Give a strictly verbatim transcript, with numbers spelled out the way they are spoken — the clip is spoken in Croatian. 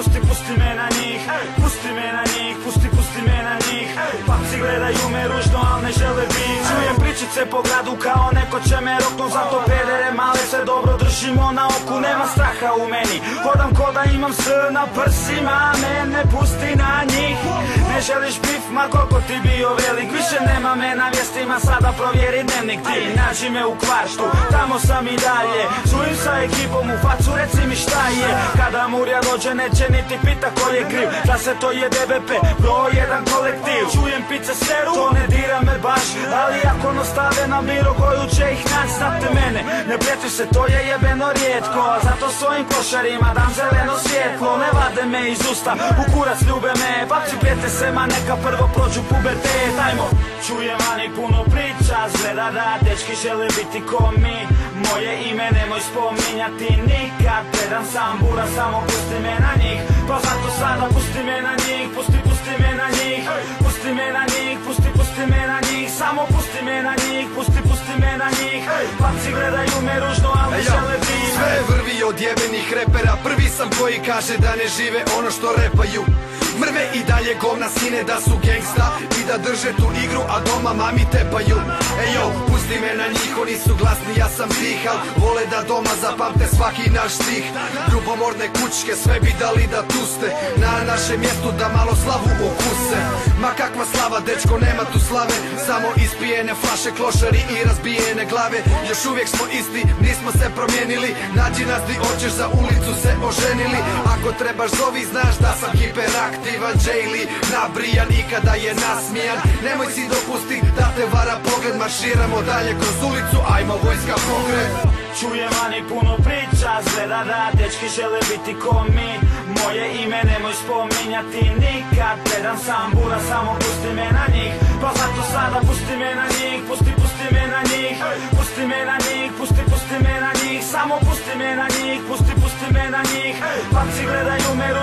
pusti, pusti me na njih. Pusti me na njih, pusti, pusti me na njih. Papci gledaju me ružno, al ne žele bit. Čujem pričice po gradu kao neko će me roknu. Zato pedere male se dobro držimo na oku. Nema straha u meni, hodam ko da imam s na prsima. Mene pusti na njih. Ne želiš bif, ma koliko ti bio velik. Više nema me na vijestima, sada provjeri dnevnik ti. Nađi me u kvarštu, tamo sam i dalje. Čujem sa ekipom u facu, reci mi šta je. Kada Murija dođe neće niti pita ko je kriv. Da se to je D B P, broj jedan kolektiv. Čujem pice seru, to ne dira me baš. Ali ako nostave na biro koju će ih naći. Znate mene, ne prijeti se, to je jebeno rijetko. A zato svojim košarima dam zeleno svjetlo. Ne vade me iz usta, u kurac ljube me. Papci prijete se, ma neka prvo prođu pubertet. Ajmo, čujem vani puno priča. Zgleda da dečki žele biti ko mi. Moje ime nemoj spominjati nikad. Predam sam bura, samo pusti me na njih. Pa zato sada pusti me na njih. Pusti, pusti me na njih. Pusti me na njih, pusti, pusti me na njih. Samo pusti me na njih, pusti, pusti me na njih. Papci gledaju me ružno, ali ne žele biti. Sve vrvi od jebenih repera. Prvi sam koji kaže da ne žive ono što repaju. Mrve i dalje govna sine da su gangsta i da drže tu igru, a doma mami tepaju. Ejo, pusti me na njih, oni su glasni, ja sam tih, al vole da doma zapamte svaki naš stih. Ljubomorne kućke sve bi dali da tuste na našem mjestu, da malo slavu okuse. Ma kakva slava, dečko, nema tu slave, samo ispijene flaše, klošari i razbijene glave. Još uvijek smo isti, nismo se promijenili. Nađi nas di hoćeš, za ulicu se oženili. Ako trebaš zovi, znaš da sam hiperaktiv. Ivan Jaylee, nabrijan i kada je nasmijan. Nemoj si dopustit da te vara pogled. Marširamo dalje kroz ulicu, ajmo vojska pogred. Čujem vani puno priča. Zgleda da dečki žele biti ko mi. Moje ime nemoj spominjati nikad. Predam sam bura, samo pusti me na njih. Pa zato sada pusti me na njih. Pusti, pusti me na njih. Pusti me na njih, pusti, pusti me na njih. Samo pusti me na njih. Pusti, pusti me na njih. Papci gledaju me